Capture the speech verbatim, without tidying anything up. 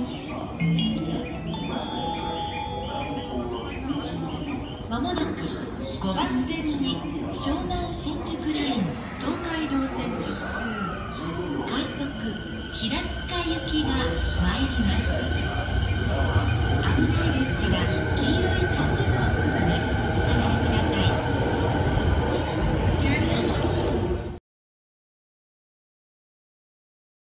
まもなくごばん線に湘南新宿ライン東海道線直通快速平塚行きが参ります。